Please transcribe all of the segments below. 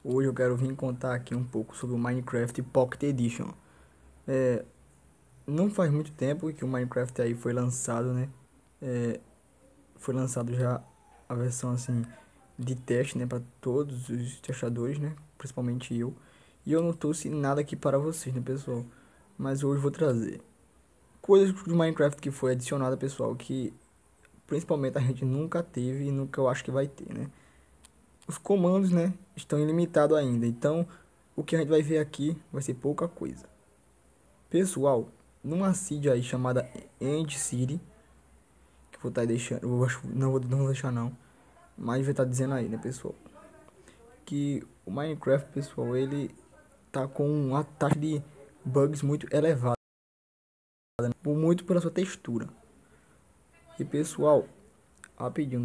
Hoje eu quero vir contar aqui um pouco sobre o Minecraft Pocket Edition. Não faz muito tempo que o Minecraft aí foi lançado, né? Foi lançado já a versão assim de teste, né, para todos os testadores, né? Principalmente eu. E eu não trouxe nada aqui para vocês, né, pessoal? Mas hoje vou trazer coisas do Minecraft que foi adicionada, pessoal, que principalmente a gente nunca teve e nunca eu acho que vai ter, né? Os comandos, né, estão ilimitados ainda. Então, o que a gente vai ver aqui vai ser pouca coisa. Pessoal, numa seed aí chamada End City, que eu vou estar deixando, eu acho, não vou deixar não, mas vai estar dizendo aí, né, pessoal, que o Minecraft, pessoal, ele tá com uma taxa de bugs muito elevada, né, muito pela sua textura. E pessoal, rapidinho,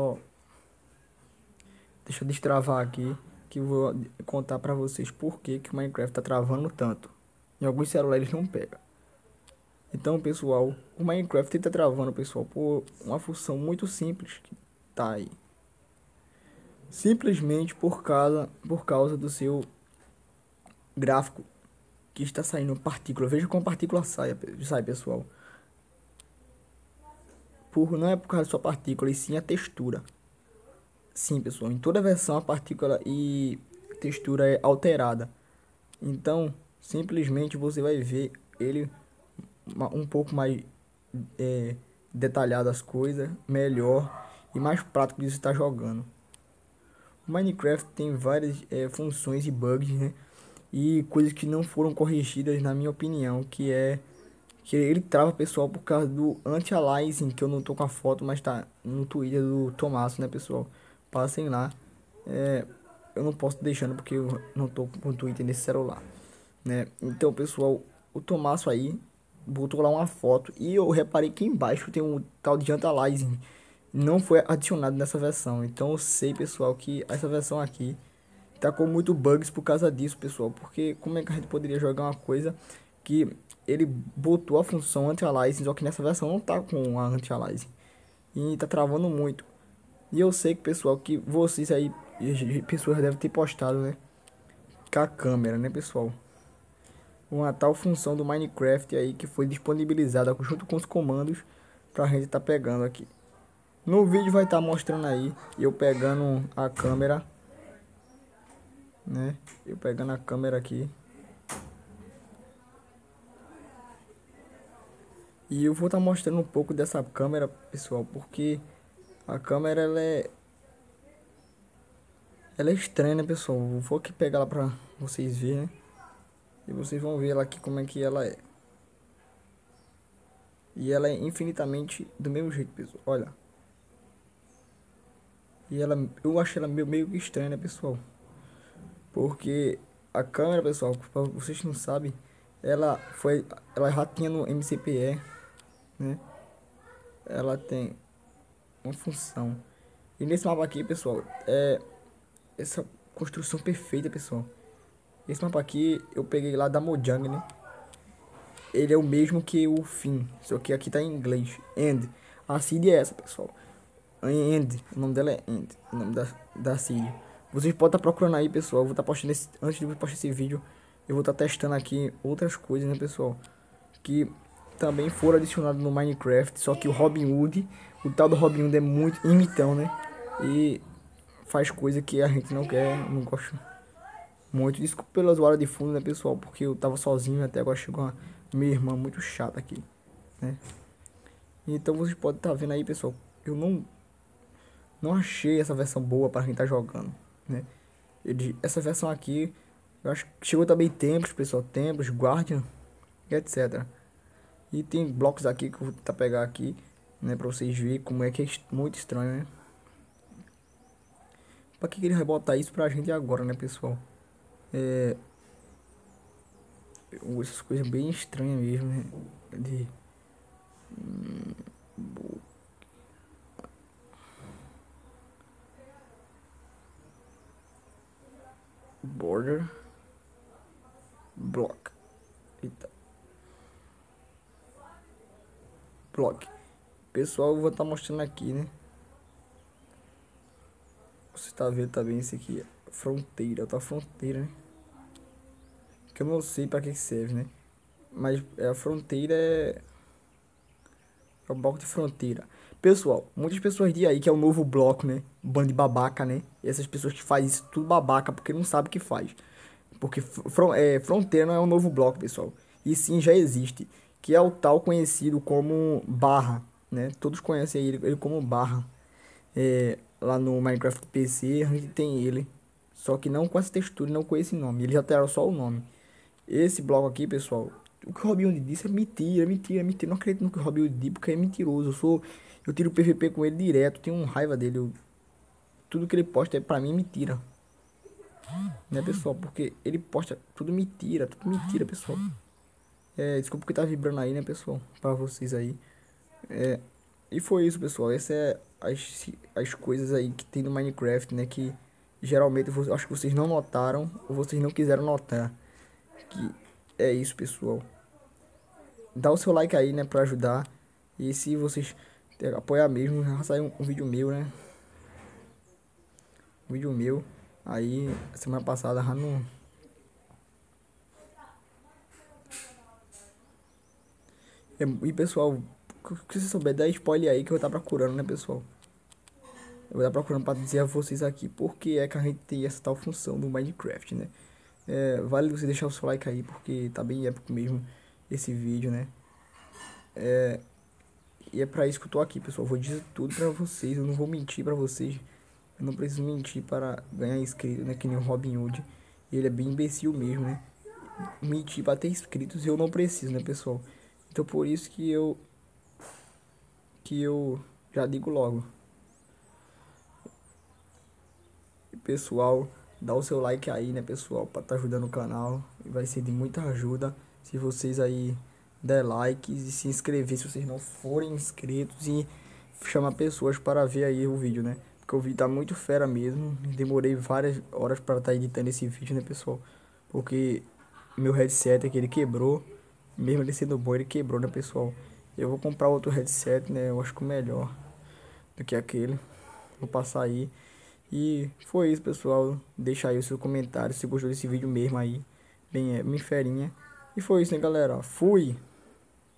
deixa eu destravar aqui, que eu vou contar pra vocês por que que o Minecraft tá travando tanto. Em alguns celulares não pega. Então, pessoal, o Minecraft está travando, pessoal, por uma função muito simples que tá aí. Simplesmente por causa do seu gráfico que está saindo partícula. Veja como a partícula sai, pessoal. Não é por causa da sua partícula, e sim a textura. Sim, pessoal, em toda versão a partícula e textura é alterada. Então, simplesmente você vai ver ele um pouco mais é, detalhado as coisas, melhor e mais prático de estar jogando. O Minecraft tem várias funções e bugs, né? E coisas que não foram corrigidas na minha opinião, que é que ele trava pessoal por causa do anti-aliasing, que eu não tô com a foto, mas tá no Twitter do Tomasso, né, pessoal? Passem lá. Eu não posso deixando porque eu não tô com o Twitter nesse celular, né? Então, pessoal, o Tomasso aí botou lá uma foto e eu reparei que embaixo tem um tal de anti-aliasing, não foi adicionado nessa versão. Então eu sei, pessoal, que essa versão aqui tá com muito bugs por causa disso, pessoal. Porque como é que a gente poderia jogar uma coisa que ele botou a função anti-aliasing, só que nessa versão não tá com a anti-aliasing e tá travando muito. E eu sei que, pessoal, que vocês aí, pessoas devem ter postado, né, com a câmera, né, pessoal, uma tal função do Minecraft aí que foi disponibilizada junto com os comandos pra gente tá pegando aqui. No vídeo vai estar mostrando aí eu pegando a câmera, né? Eu pegando a câmera aqui. E eu vou estar mostrando um pouco dessa câmera, pessoal, porque a câmera ela é estranha, né, pessoal? Eu vou aqui pegar ela pra vocês verem, né? E vocês vão ver ela aqui como é que ela é. E ela é infinitamente do mesmo jeito, pessoal. Olha. E ela, eu achei ela meio que estranha, né, pessoal? Porque a câmera, pessoal, pra vocês que não sabem, ela foi, ela já tinha no MCPE, né? Ela tem uma função. E nesse mapa aqui, pessoal, é essa construção perfeita, pessoal. Esse mapa aqui eu peguei lá da Mojang, né? Ele é o mesmo que o fim, só que aqui tá em inglês. End. A seed é essa, pessoal. End. O nome dela é End. O nome da seed. Vocês podem estar procurando aí, pessoal. Eu vou estar postando antes de eu postar esse vídeo, eu vou estar testando aqui outras coisas, né, pessoal? Que também foram adicionadas no Minecraft. Só que o Robin Hood, o tal do Robin Hood é muito imitão, né? E faz coisa que a gente não quer, não gosta muito. Desculpa pela zoada de fundo, né, pessoal? Porque eu tava sozinho até agora chegou uma minha irmã muito chata aqui, né? Então vocês podem estar vendo aí, pessoal. Eu não achei essa versão boa para quem tá jogando, né? Essa versão aqui, eu acho que chegou também tempos, pessoal. Tempos, Guardian, etc. E tem blocos aqui que eu vou tentar pegar aqui, né? Pra vocês verem como é que é muito estranho, né? Pra que ele vai botar isso pra gente agora, né, pessoal? Essas coisas bem estranhas mesmo, né? De border block. Eita. Block. Pessoal, eu vou estar mostrando aqui, né? Você está vendo também isso aqui. fronteira, outra fronteira, né? Que eu não sei pra que serve, né? Mas a fronteira é o bloco de fronteira. Pessoal, muitas pessoas dizem aí que é o novo bloco, né? Bando de babaca, né? E essas pessoas que fazem isso tudo babaca porque não sabem o que faz. Porque fronteira não é um novo bloco, pessoal. E sim já existe. Que é o tal conhecido como barra, né? Todos conhecem ele como barra. Lá no Minecraft PC a gente tem ele. Só que não com essa textura, não com esse nome. Ele já alteraram só o nome. Esse bloco aqui, pessoal, o que o Robin Hood disse é mentira, mentira, mentira. Não acredito no que o Robin Hood disse porque é mentiroso. Eu tiro PVP com ele direto, tenho raiva dele. Tudo que ele posta é pra mim mentira, né, pessoal? Porque ele posta tudo mentira, pessoal. Desculpa que tá vibrando aí, né, pessoal? Pra vocês aí. E foi isso, pessoal. Essa é as coisas aí que tem no Minecraft, né? Que geralmente eu acho que vocês não notaram ou vocês não quiseram notar. Que é isso, pessoal. Dá o seu like aí, né, pra ajudar. E se vocês apoiar mesmo, já saiu um vídeo meu, né? Um vídeo meu. Aí, semana passada, já não... E, pessoal, se você souber, dá spoiler aí que eu vou estar procurando, né, pessoal? Eu vou estar procurando pra dizer a vocês aqui porque é que a gente tem essa tal função do Minecraft, né? Vale você deixar o seu like aí, porque tá bem épico mesmo esse vídeo, né? E é pra isso que eu tô aqui, pessoal. Eu vou dizer tudo pra vocês, eu não vou mentir pra vocês. Eu não preciso mentir para ganhar inscrito, né? Que nem o Robin Hood. Ele é bem imbecil mesmo, né? Mentir para ter inscritos eu não preciso, né, pessoal? Então por isso que eu já digo logo. E, pessoal, dá o seu like aí, né, pessoal, para tá ajudando o canal. E vai ser de muita ajuda se vocês aí der likes e se inscrever se vocês não forem inscritos e chamar pessoas para ver aí o vídeo, né? Porque o vídeo tá muito fera mesmo. Demorei várias horas para estar editando esse vídeo, né, pessoal? Porque meu headset aqui ele quebrou. Mesmo ele sendo bom, ele quebrou, né, pessoal? Eu vou comprar outro headset, né? Eu acho que o melhor do que aquele. Vou passar aí. E foi isso, pessoal. Deixa aí o seu comentário se gostou desse vídeo mesmo aí. Bem ferinha. E foi isso, né, galera? Fui!